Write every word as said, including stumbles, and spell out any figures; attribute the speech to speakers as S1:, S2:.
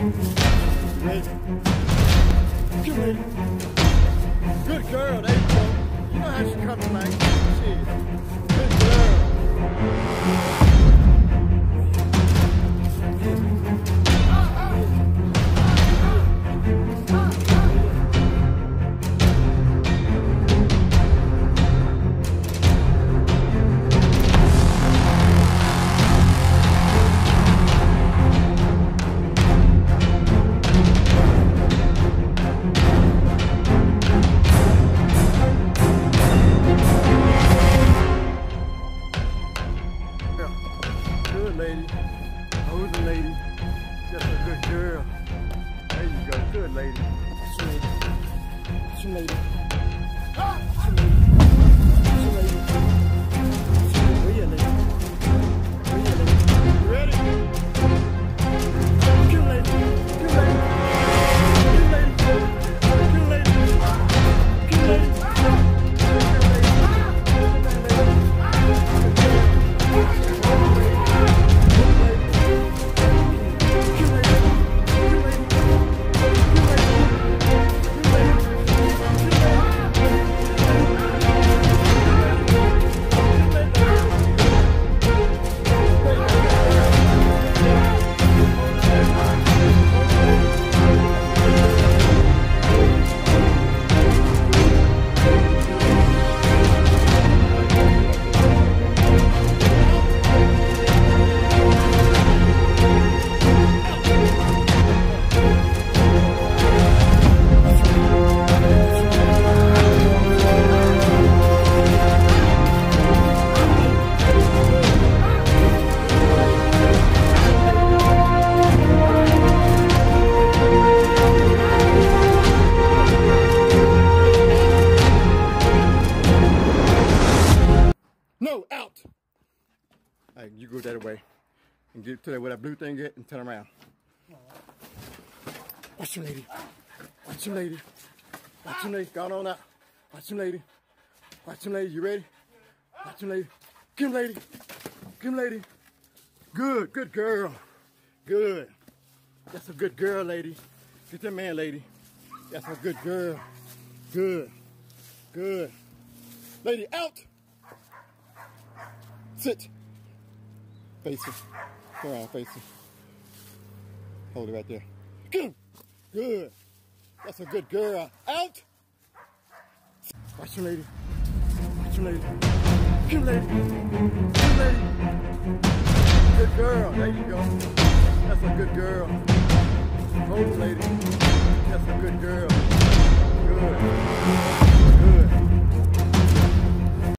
S1: Ready? Come lady. Good girl, there you go. You know how she comes tonight. Shit. Good girl. Good lady. Who's the lady? Just a good girl. There you go. Good lady. That's your lady. That's your lady. That's your lady. That's your lady. Where you, lady? Where you, lady? You ready? Good lady. Good lady. Good lady. Good lady. Good lady. No, out. All right, you go that way and get to that where that blue thing get and turn around. Watch him, lady. Watch him, lady. Watch him, lady. Go on out. Watch him, lady. Watch him, lady. You ready? Watch him, lady. Get him, lady. Get him, lady. Good, good girl. Good. That's a good girl, lady. Get that man, lady. That's a good girl. Good. Good. Lady, out. Sit. Face it. Turn around, face it. Hold it right there. Good. Good. That's a good girl. Out. Watch your lady. Watch your lady. Good lady. Good lady. Good girl. There you go. That's a good girl. Hold lady. That's a good girl. Good.